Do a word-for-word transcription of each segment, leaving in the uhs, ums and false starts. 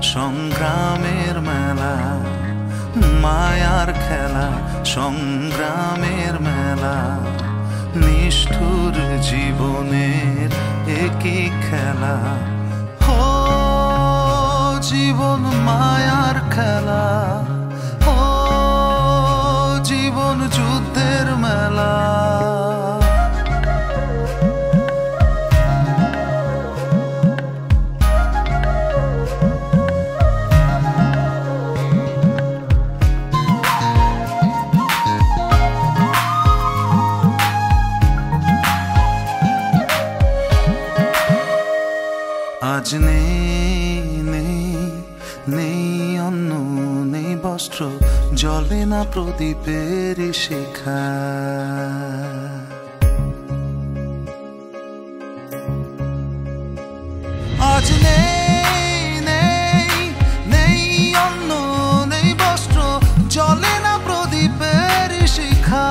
সংগ্রামের মেলা, মায়ার খেলা, সংগ্রামের মেলা, নিষ্ঠুর জীবনের একই খেলা। ও জীবন মায়ার খেলা, ও জীবন যুদ্ধের মেলা। আজ নেই নেই নেই অন্ন, নেই বস্ত্র, জ্বলে না প্রদীপের শিখা। আজ নেই নেই নেই অন্ন, নেই বস্ত্র, জ্বলে না প্রদীপের শিখা।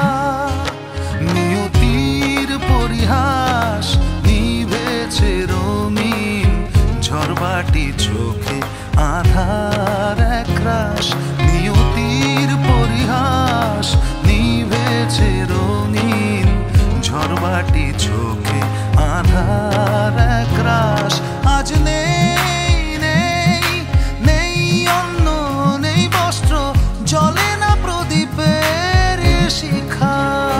নিয়তির পরিহাস নিভেছে রঙিন, ঝড়বাটি চোখে আধার একরাশ। নিয়তির পরিহাস নিভেছে রঙিন, ঝড়বাটি চোখে আধার একরাশ। আজ নেই নেই নেই অন্ন, নেই বস্ত্র, জ্বলে না প্রদীপের শিখা।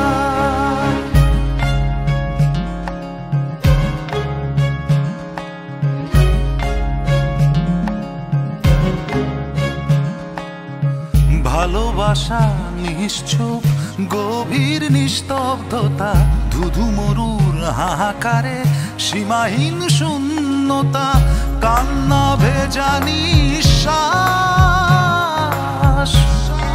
ভালোবাসা নিশ্চুপ, গভীর নিস্তব্ধতা, ধুধু মরুর হাহাকারে সীমাহীন শূন্যতা, কান্না ভেজা নিঃশ্বাস।